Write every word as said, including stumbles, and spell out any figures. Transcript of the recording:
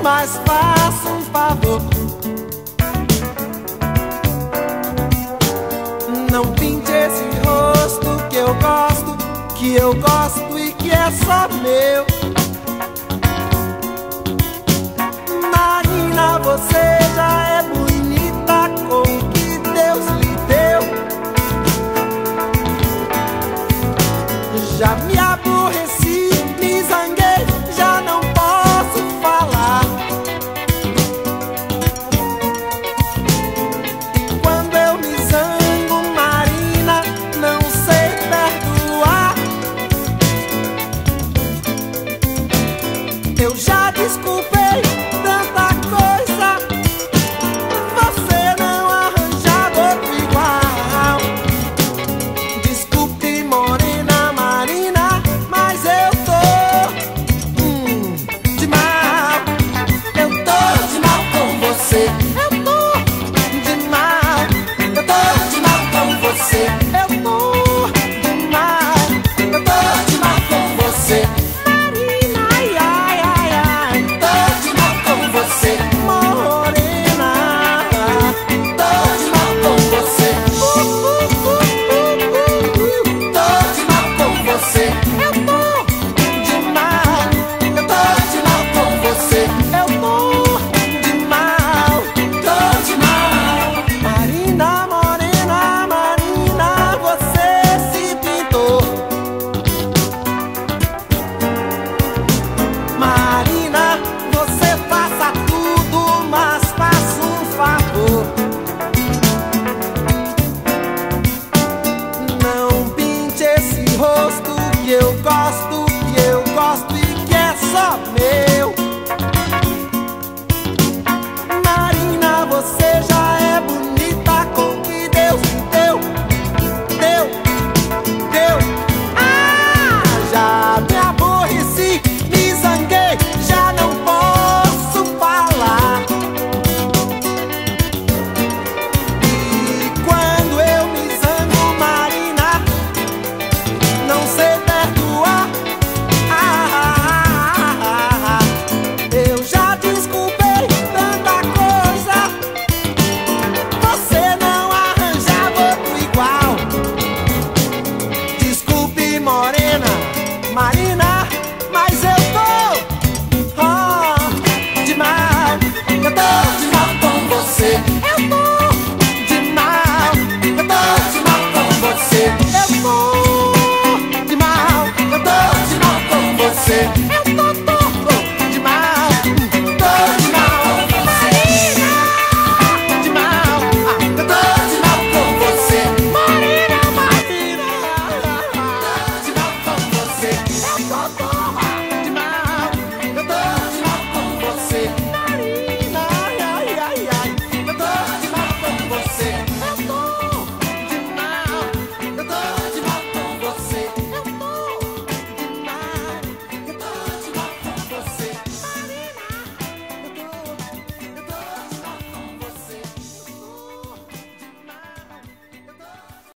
mas faça um favor. Não pinte esse rosto que eu gosto, que eu gosto e que é só meu. Marina, você já é bonita com o que Deus lhe deu. Já me aborreci, me zanguei, já não posso falar. E quando eu me zango, Marina, não sei perdoar. Eu já desculpei tanta coisa, você não arranjar outro igual. Desculpe, morena Marina, mas eu tô hum, de mal. Eu tô de mal com você. Eu tô de mal. Eu tô de mal com você. Eu tô de mal. Eu tô de mal com você. Marina, ai, ai, ai, ai. Tô de mal com você. Morena, tô de mal com você. Uh, uh, uh, uh, uh, uh. Tô de mal com você. Eu tô de mal. Eu tô de mal com você. Eu tô de mal. Tô de mal. Marina, morena, Marina, você se pintou. Marina, você faça tudo, mas faça um favor. Não pinte esse rosto que eu gosto, que eu gosto e que é só meu.